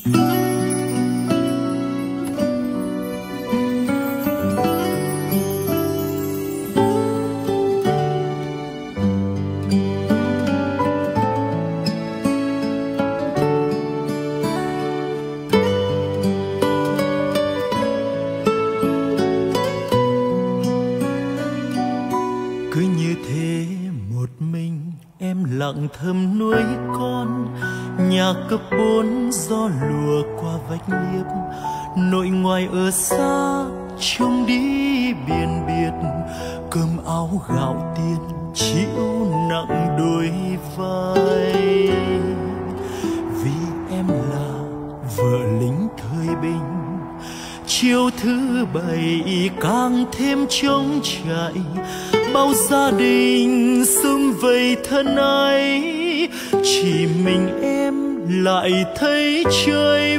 Cứ như thế một mình em lặng thầm nuôi con, nhà cấp 4 gió lùa qua vách liếp, nội ngoại ở xa trông đi biển biệt, cơm áo gạo tiền chịu nặng đôi vai. Vì em là vợ lính thời bình, chiều thứ bảy càng thêm trống trải, bao gia đình sum vầy thân ấy, chỉ mình em lại thấy chơi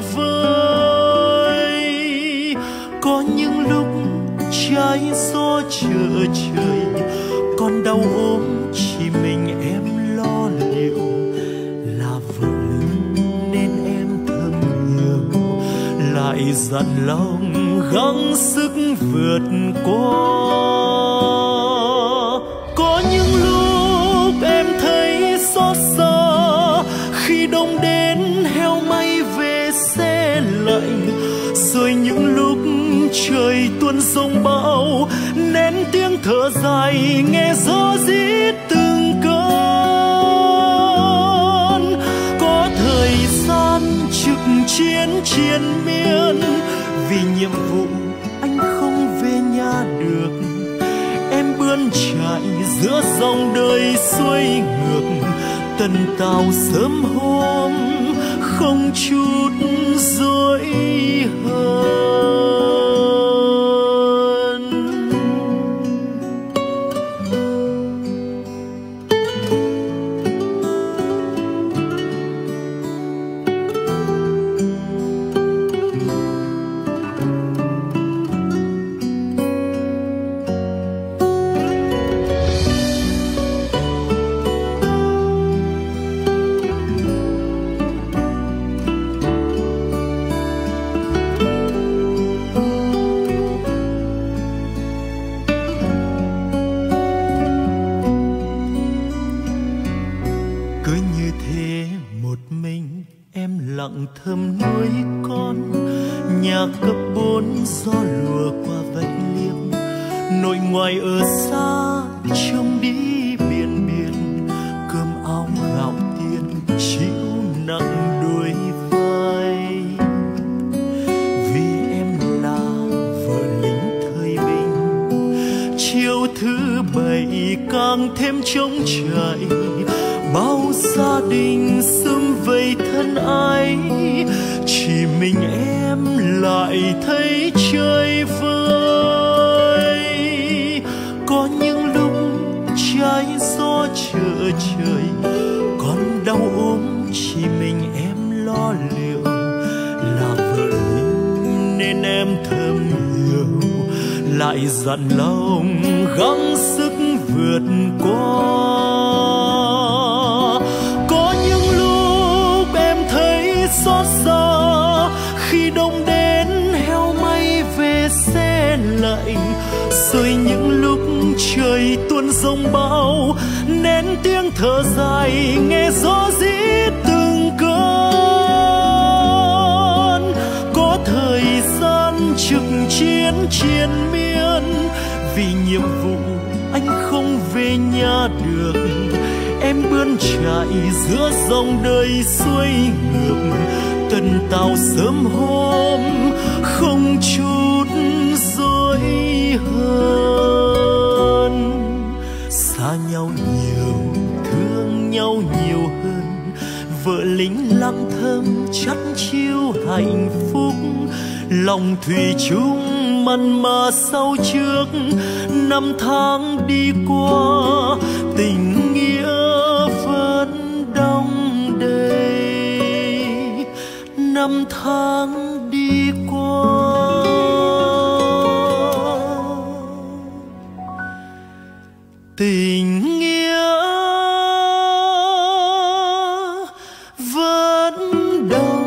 vơi. Có những lúc trái gió chợ trời, còn đau ốm chỉ mình em lo liệu, là vợ lớn nên em thầm hiểu, lại dặn lòng gắng sức vượt qua. Có những lúc em thấy xót xa, khi đông đến heo may về xe lạnh, rồi những lúc trời tuôn giông bão, nén tiếng thở dài nghe gió rít từng cơn. Có thời gian trực chiến triền miên, vì nhiệm vụ anh không về nhà được, em bươn trải giữa dòng đời xuôi ngược, tần tảo sớm hôm không chút dối hờn. Lặng thầm nuôi con, nhà cấp 4 gió lùa qua vách liếp, nội ngoại ở xa trông đi biển biển, cơm áo gạo tiền chịu nặng đôi vai. Vì em là vợ lính thời bình, chiều thứ bảy càng thêm trống trải, bao gia đình sum vầy thân ấy, chỉ mình em lại thấy chơi vơi. Có những lúc trái gió chợ trời, còn đau ốm chỉ mình em lo liệu, là vợ lính nên em thầm hiểu, lại dặn lòng gắng sức vượt qua. Xót xa khi đông đến heo may về xe lạnh, rồi những lúc trời tuôn giông bão, nén tiếng thở dài nghe gió rít từng cơn. Có thời gian trực chiến triền miên, vì nhiệm vụ anh không về nhà được, em bươn trải giữa dòng đời xuôi ngược, tần tảo sớm hôm không chút dối hờn. Xa nhau nhiều, thương nhau nhiều hơn, vợ lính lặng thầm chắt chiu hạnh phúc, lòng thủy chung mặn mà sau trước, năm tháng đi qua tình nghĩa vẫn đong đầy. Năm tháng đi qua tình nghĩa vẫn đong